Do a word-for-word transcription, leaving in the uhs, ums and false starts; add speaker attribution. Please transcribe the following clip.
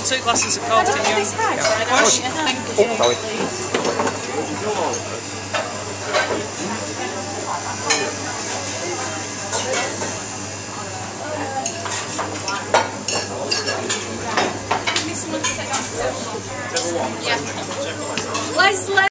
Speaker 1: two glasses of coke, can you?
Speaker 2: Yeah.
Speaker 1: Push.
Speaker 2: Oh, sorry.
Speaker 3: Leslie!